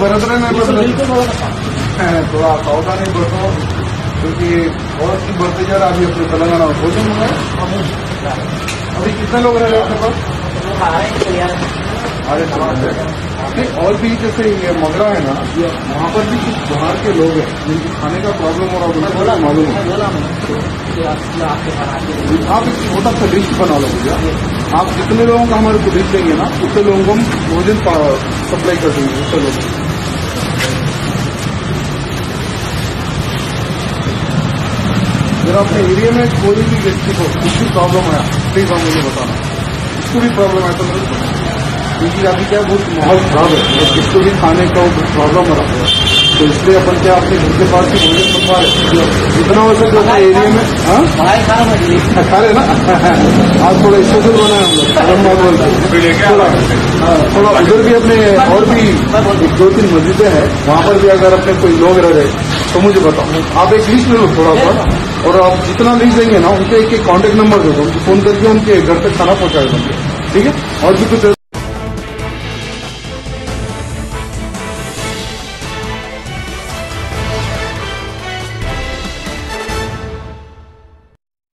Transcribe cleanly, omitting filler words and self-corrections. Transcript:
बरत रहे हैं थोड़ा सावधानी बरतो, क्योंकि बहुत की बढ़ते जा रहा है। अभी अपने तेलंगाना में भोजन मंगाए। अभी कितने लोग रह रहे हैं आपके पास? अरे नहीं, और भी जैसे ये मगरा है ना, वहाँ पर भी कुछ बाहर के लोग हैं जिनकी खाने का प्रॉब्लम हो रहा है, मालूम है। आप एक छोटा सा लिस्ट बना लो भैया, आप जितने लोगों का हमारे को लिस्ट देंगे ना, उतने लोगों को हम भोजन सप्लाई कर देंगे, उतने लोग। अगर अपने एरिया में कोई भी व्यक्ति को कुछ भी प्रॉब्लम आया, प्लीज आप मुझे बताना। इसको भी प्रॉब्लम आया तो मुझे बताना, क्योंकि अभी क्या बहुत माहौल खराब है, जिसको भी खाने का प्रॉब्लम हो रहा है, तो इसलिए अपन क्या अपने घर के पास ही भोजन बनवा रहे। जितना हो सके अपने एरिया में खा रहे ना। आज थोड़ा स्पेशल बनाया हम लोग, थोड़ा उधर भी अपने और भी 2-3 मस्जिदें हैं, वहाँ पर भी अगर अपने कोई लोग रह रहे तो मुझे बताओ। आप एक लिस्ट ले लो थोड़ा सा, और आप जितना लिस्ट देंगे ना, उनके एक कॉन्टेक्ट नंबर दे दो, फोन करके उनके घर तक खाना पहुँचाए देंगे, ठीक है। और भी कुछ